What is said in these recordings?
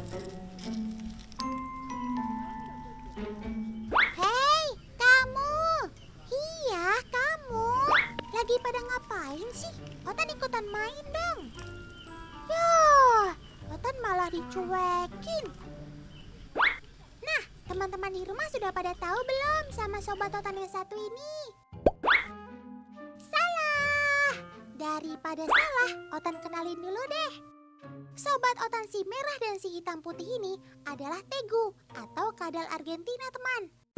Hei, kamu! Iya, kamu! Lagi pada ngapain sih? Otan ikutan main dong. Yah, Otan malah dicuekin. Nah, teman-teman di rumah sudah pada tahu belum sama sobat Otan yang satu ini? Salah! Daripada salah, Otan kenalin dulu deh. Sobat Otan si merah dan si hitam putih ini adalah Tegu atau kadal Argentina, teman.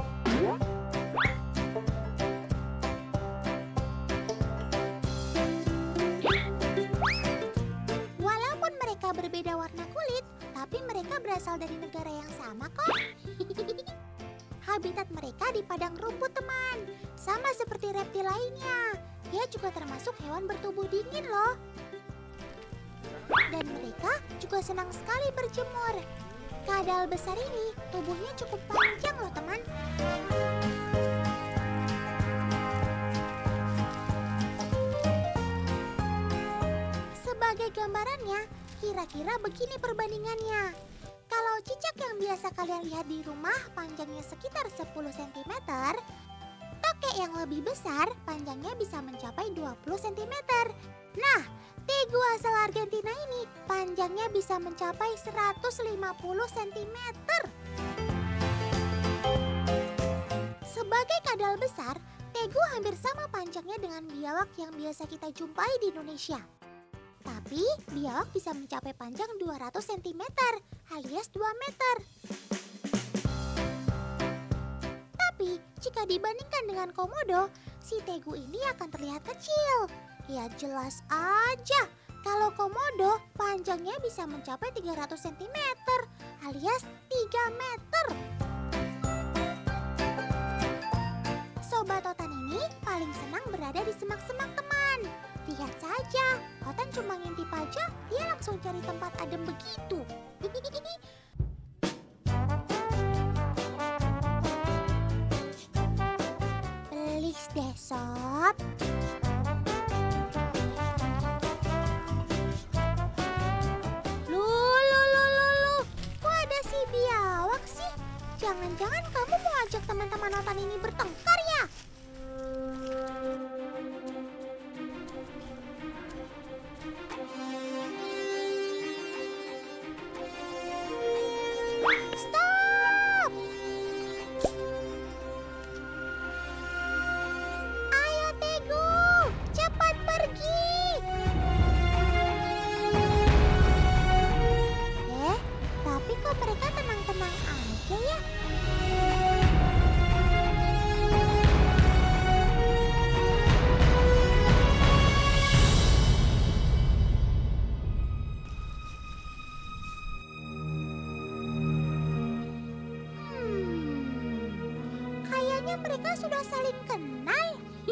Walaupun mereka berbeda warna kulit, tapi mereka berasal dari negara yang sama kok. Habitat mereka di padang rumput, teman. Sama seperti reptil lainnya. Dia juga termasuk hewan bertubuh dingin loh. Dan mereka juga senang sekali berjemur. Kadal besar ini tubuhnya cukup panjang loh, teman. Sebagai gambarannya, kira-kira begini perbandingannya. Kalau cicak yang biasa kalian lihat di rumah panjangnya sekitar 10 cm, tokek yang lebih besar panjangnya bisa mencapai 20 cm. Nah, Tegu asal Argentina ini panjangnya bisa mencapai 150 cm. Sebagai kadal besar, Tegu hampir sama panjangnya dengan biawak yang biasa kita jumpai di Indonesia. Tapi biawak bisa mencapai panjang 200 cm alias 2 meter. Tapi jika dibandingkan dengan komodo, si Tegu ini akan terlihat kecil. Ya jelas aja, kalau komodo panjangnya bisa mencapai 300 cm alias 3 meter. Sobat Otan ini paling senang berada di semak-semak, teman. Lihat saja, Otan cuma ngintip aja, dia langsung cari tempat adem begitu. Please deh, Sob. Jangan-jangan kamu mau ajak teman-teman Otan ini bertengkar ya? Stop! Ayo Tegu, cepat pergi! Tapi kok mereka tenang-tenang aja ya? Kayaknya mereka sudah saling kenal.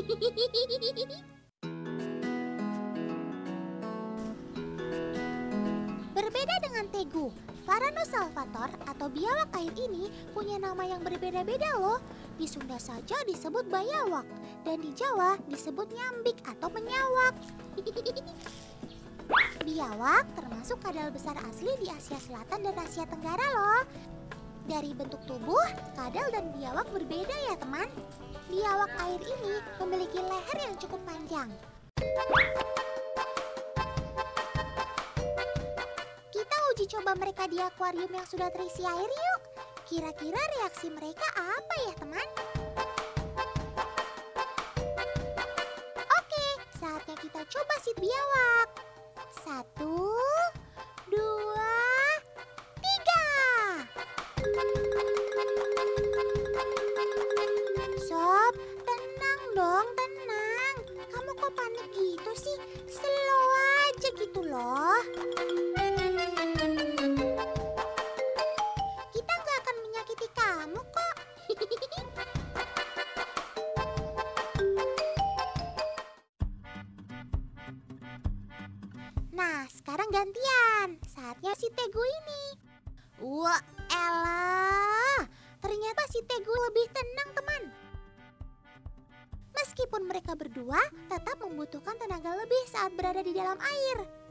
Berbeda dengan Tegu, Varanus salvator atau biawak air ini punya nama yang berbeda-beda loh. Di Sunda saja disebut bayawak dan di Jawa disebut nyambik atau penyawak. Biawak termasuk kadal besar asli di Asia Selatan dan Asia Tenggara loh. Dari bentuk tubuh, kadal dan biawak berbeda ya teman. Biawak air ini memiliki leher yang cukup panjang. Kita uji coba mereka di akuarium yang sudah terisi air yuk. Kira-kira reaksi mereka apa ya teman? Oke, saatnya kita coba si biawak. 1, 2, 3. Sob, tenang dong, tenang. Kamu kok panik gitu sih? Slow aja gitu loh. Kita nggak akan menyakiti kamu kok. Nah, sekarang gantian. Saatnya si Tegu ini. Wah, elah. Ternyata si Tegu lebih tenang, teman. Meskipun mereka berdua tetap membutuhkan tenaga lebih saat berada di dalam air.